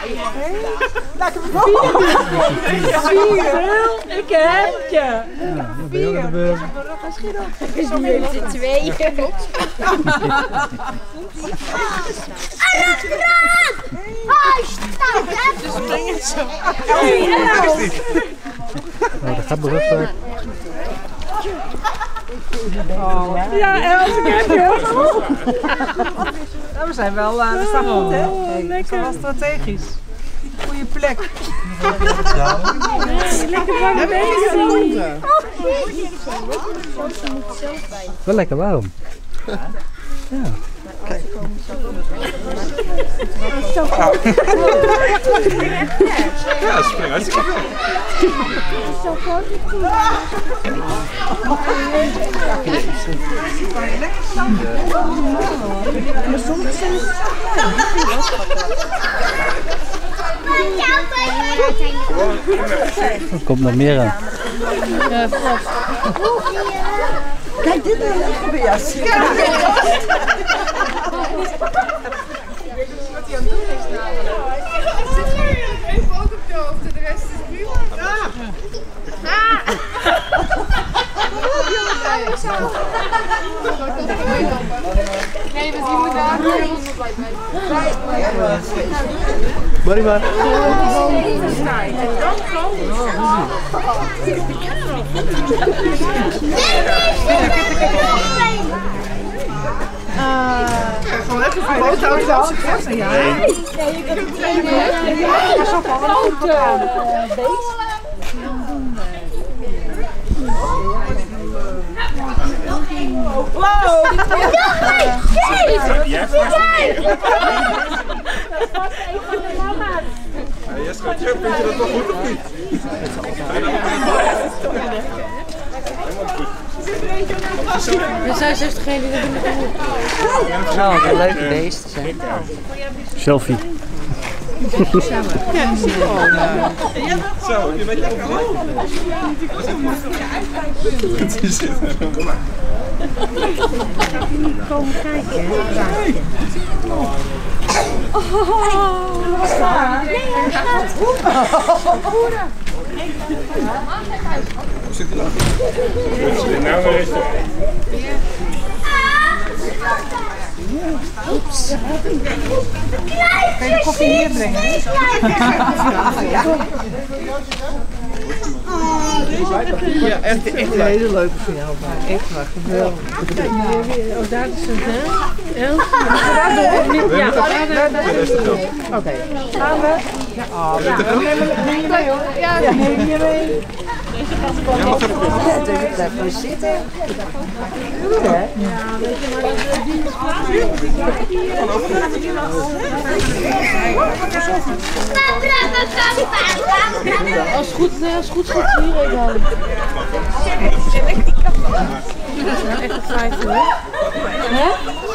Lekker begonnen. Ik heb het je. Met z'n tweeën. Dus spring het zo. Nou, dat gaat berust. Ja, Els, ik heb je. We zijn wel, we staan goed, hè? Lekker. We zijn wel strategisch. Goeie plek. Lekker warm bezig. Wel lekker warm. Ja. Kijk. Ja, spring hartstikke veel. Zo groot. Maar soms zijn het Er komt nog meer aan. Kijk, dit is een weer. Wat hij aan het doen is namelijk. Even ook op je hoofd, de rest is prima. Nee, dus die moet daar weer onder blijven. Barry maar. Gewoon even een foto zo. Ja. Nee, ik heb het geen idee. Ja, zo van een beest. Wow! Jij fascineert. Ja, schatje, vind je dat wel goed of niet? We zijn 60 die dat doen. Nou, wat een leuke beest. Selfie. Ja, die zie je gewoon. Zo, je bent lekker hoor. Het is het. Kom kijken. Nee, hij gaat. Hoe zit het dan? Nou, waar is het? Oeps. Kan je de koffie hier brengen? Ja, echt een hele leuke verhaal. Echt waar, geweldig. Oh, daar is het, hè? Els? Ja. Oké. Gaan we? Ja, neem je mee hoor. Ja, neem je mee. Ja, wat heb ik? Blijf maar zitten. Goed hè? Als het goed gaat hier even halen. Echt een 5 uur. Hè?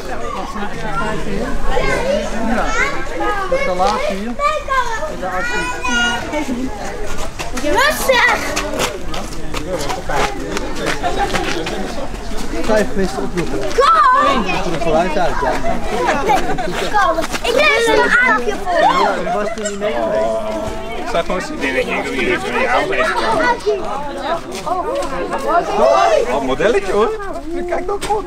Ja. Dat is de laatste hier. De artiest. Rustig! 5 mesten oproepen. Kom! Er geluid uit, ja. Kom! Ik lees een aapje voor. Dat was toen niet mee geweest. Ik zou gewoon zien. Nee, ik doe hier even met jou deze kant. Oh, modelletje hoor. Kijk ook goed.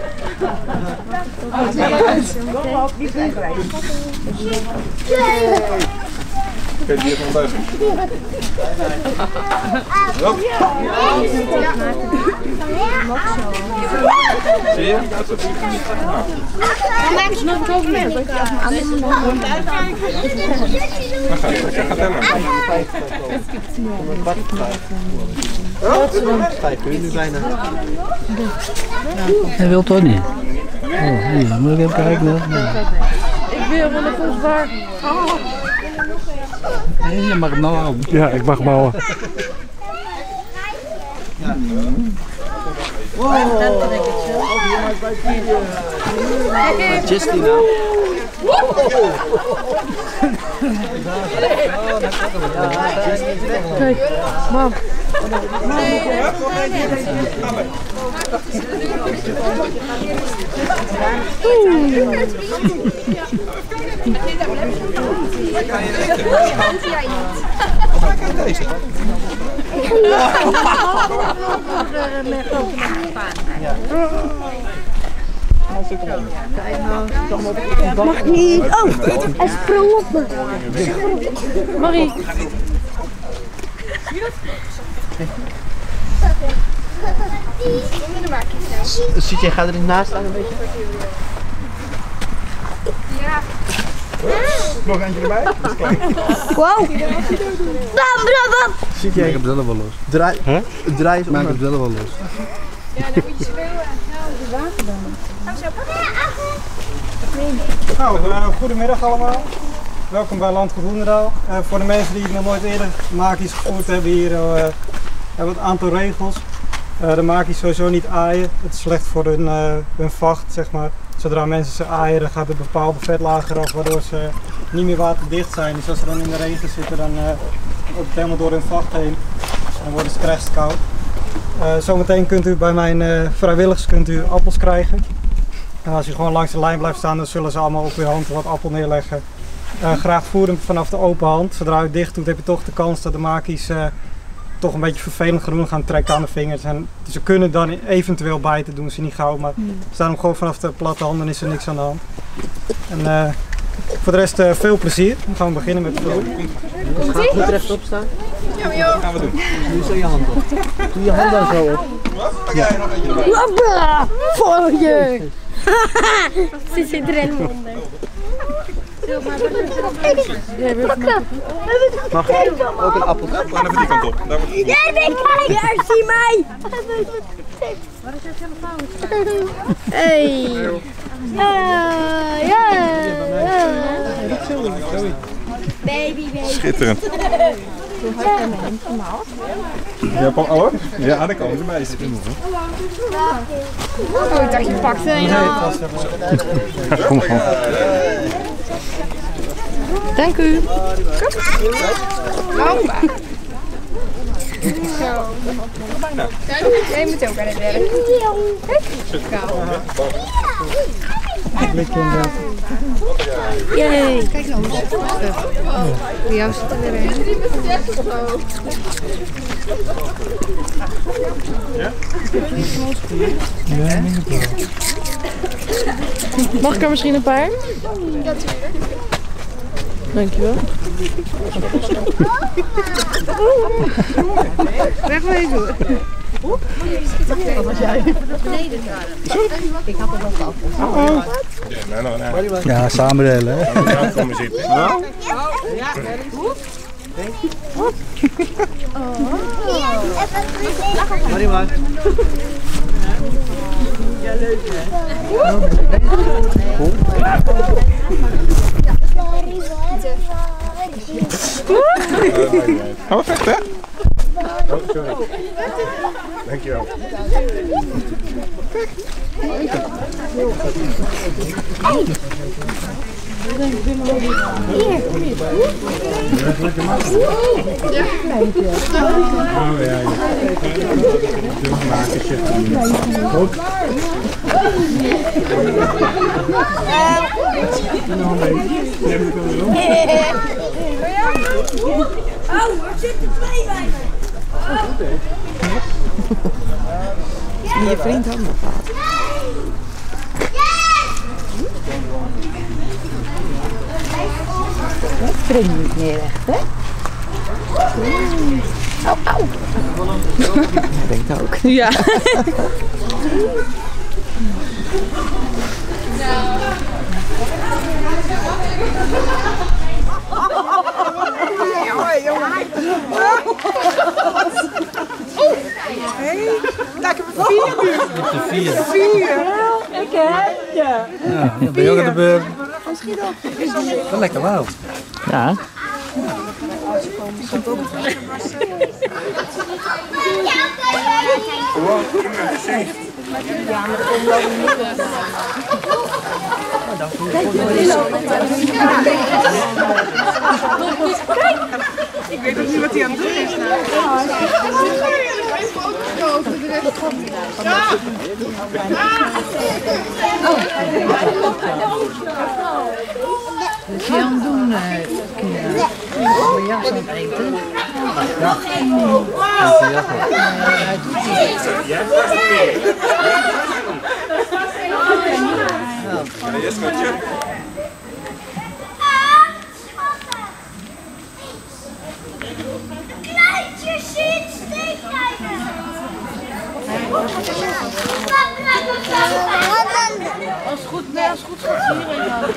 Kijk, die heeft nog buiten. Zie je? Dat is het niet. Maak je nog een mee? Maar gaat helemaal. 5 uur nu bijna. Hij wil toch niet? Oh, hier, moet ik even kijken. Ik wil wel even ons waar. Nee, je mag hem nou houden. Ja, ik mag hem houden. Justina. Kijk, mam. Deze. Mag niet. Oh, hij sprong op me. Marie. Zit jij, gaat er niet naast staan een beetje? Ja. Nog eentje erbij? Wow. Bam, bam, bam. Zit jij? Ik heb zelf wel los. Draai eens Maar ik om. heb zelf wel los. Ja, dan moet je schreeuwen. Nou, goedemiddag allemaal. Welkom bij Landgoed Hoenderdaal. Voor de mensen die nog nooit eerder makies gevoerd hebben, hier hebben we een aantal regels. De makies sowieso niet aaien. Het is slecht voor hun vacht, zeg maar. Zodra mensen ze aaien, dan gaat een bepaalde vetlaag eraf, waardoor ze niet meer waterdicht zijn. Dus als ze dan in de regen zitten, dan loopt het helemaal door hun vacht heen. Dan worden ze krijgst koud. Zometeen kunt u bij mijn vrijwilligers appels krijgen. En als je gewoon langs de lijn blijft staan, dan zullen ze allemaal op je hand wat appel neerleggen. Graag voeren vanaf de open hand. Zodra je dicht doet, heb je toch de kans dat de makies toch een beetje vervelend groen gaan trekken aan de vingers. En ze kunnen dan eventueel bijten, doen ze niet gauw, maar staan hem gewoon vanaf de platte hand, dan is er niks aan de hand. En voor de rest veel plezier. Dan gaan we beginnen met de vloer. Goed rechtop staan. Dat gaan we doen. Doe zo je hand op. Doe je hand dan zo op. Pak jij nog eentje erbij? Labra. Voor je. Ze zit er helemaal onder. Mag ik ook een appel? Ga even die kant op. Daar wordt het goed. Ja, nee, kijk. Ja, zie mij. Hey. Ja. Baby. Schitterend. Je hebt al hoor? Ja, dat kan erbij. Oh, ik dacht je pakte een al. Kom gewoon. Dank u. Jij moet ook aan het werk. Yay. Kijk nou, voor jou zit er weer een. Mag ik er misschien een paar? Ja, tuurlijk. Dankjewel. Wegwezen. Nee, dat jij. Ik had er nog af. Ja, samen delen hè. Ja, kom maar zitten. Nou? Marie. Ja, leuk hè? Gaan we vechten? Oh, sorry. Dankjewel. Oh, er zitten twee bij me. Je vriend handen. Dat springt niet meer echt, hè? Au. Ik denk het ook. Ja. Kijk, ik heb er 4 nu. 4. Ik heb je. Ja, ben je ook aan de beurt? Dat lekker wauw. Ja. Ik weet ook niet wat hij aan het doen is. Wat is hij aan het doen? kinderen. Mijn jas aan het eten. Ja. Als het goed, nee, als het goed gaat hierin dan.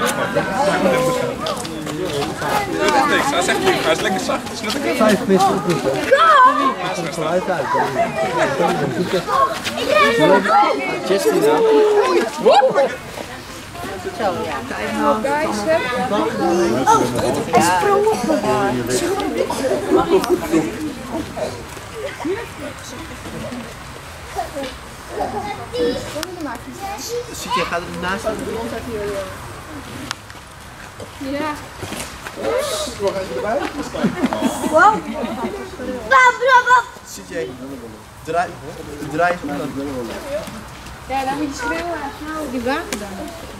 Dat is niks, hij zegt niet, hij is lekker zacht. Het is net een 5 minuten oproepen. Het komt geluid uit. Justina. Zo, ja. Hij sprong op me. Ziet je, gaat er naast staan? Ja. Wow. Ziet je, draai hem dan. Ja, dan moet je schreeuwen. Die water dan.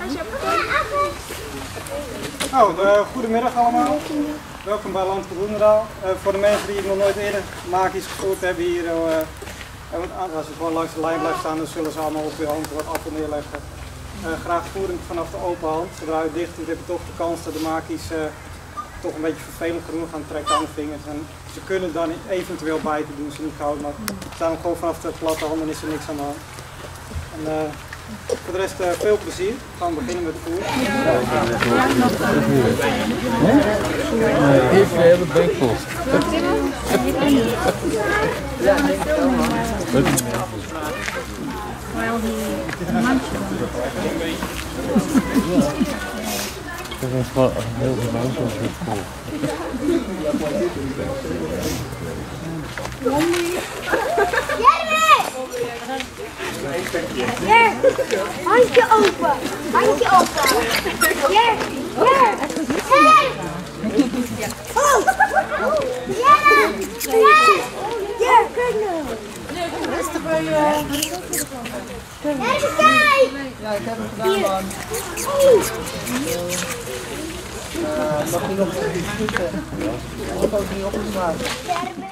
Nou, goedemiddag allemaal. Welkom bij Landgoed Hoenderdaal. Voor de mensen die nog nooit eerder magisch gevoerd hebben hier, als je gewoon langs de lijn blijft staan, dan zullen ze allemaal op je hand wat appel neerleggen. Graag voering vanaf de open hand. Zodra je dicht doet, heb je toch de kans dat de makies toch een beetje vervelend genoeg gaan trekken aan de vingers. En ze kunnen dan eventueel bijten, doen ze niet gauw, maar staan gewoon vanaf de platte handen is er niks aan de hand. En, voor de rest veel plezier. We gaan beginnen met het voer. Even de hele bank vol. Dat is gewoon heel veel mensen vol. Hier, handje open. Handje open. Hier, hier. Oh. Ja. Hier, kijk nou. Rustig bij je. Even kijk. Ja, ik heb hem gedaan, man. Mag je nog iets toetsen? Ik heb ook niet opgeslagen.